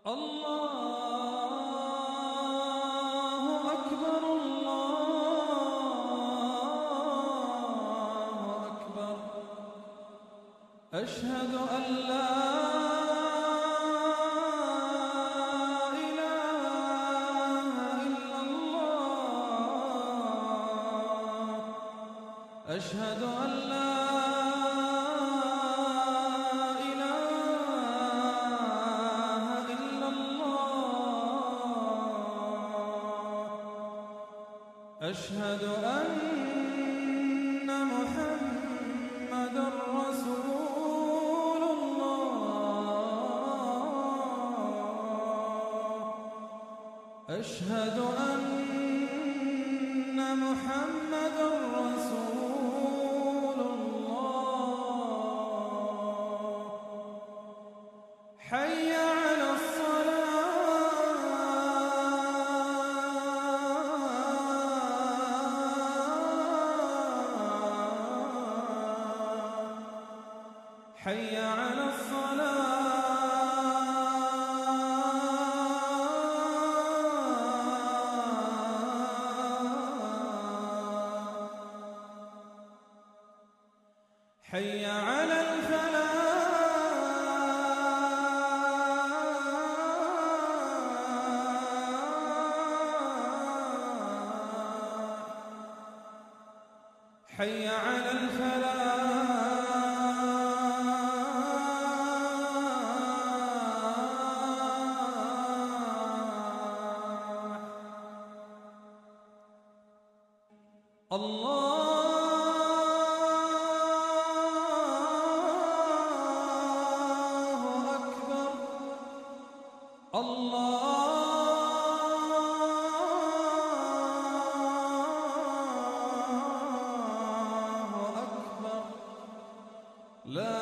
الله أكبر الله أكبر أشهد أن لا إله إلا الله أشهد أن لا أشهد أن محمدًا رسول الله أشهد أن محمدًا رسول الله حي على حي على الصلاة حي على الفلاح حي على الفلاح الله أكبر الله أكبر لا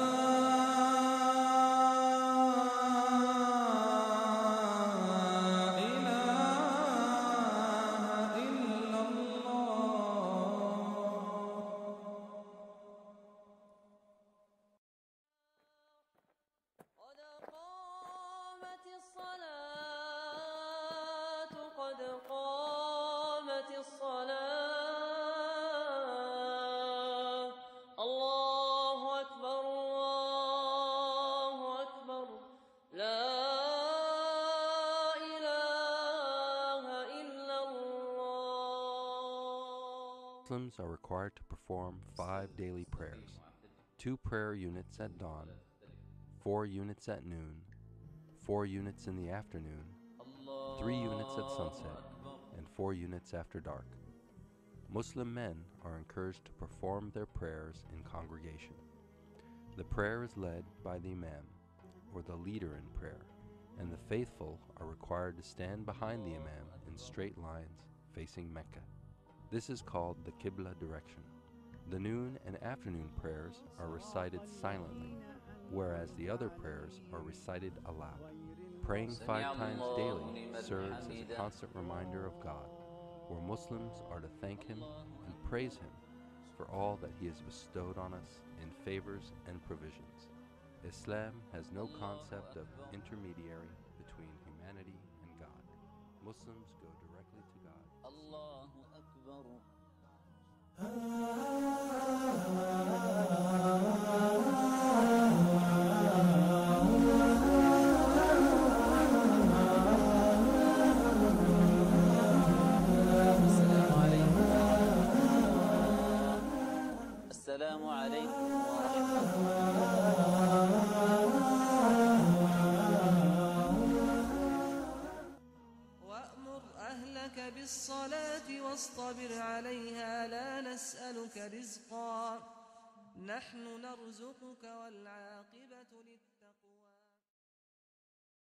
قد قامت الصلاة الله أكبر الله أكبر لا إله إلا الله. Muslims are required to perform 5 daily prayers, 2 prayer units at dawn, 4 units at noon, 4 units in the afternoon, 3 units at sunset, and 4 units after dark. Muslim men are encouraged to perform their prayers in congregation. The prayer is led by the imam, or the leader in prayer, and the faithful are required to stand behind the imam in straight lines facing Mecca. This is called the Qibla direction. The noon and afternoon prayers are recited silently, whereas the other prayers are recited aloud. Praying 5 times daily serves as a constant reminder of God, where Muslims are to thank Him and praise Him for all that He has bestowed on us in favors and provisions. Islam has no concept of intermediary between humanity and God. Muslims go directly to God. Allahu Akbar. السلام عليكم ورحمة وأمر أهلك بالصلاة واصطبر عليها لا نسألك رزقا نحن نرزقك والعاقبة للتقوى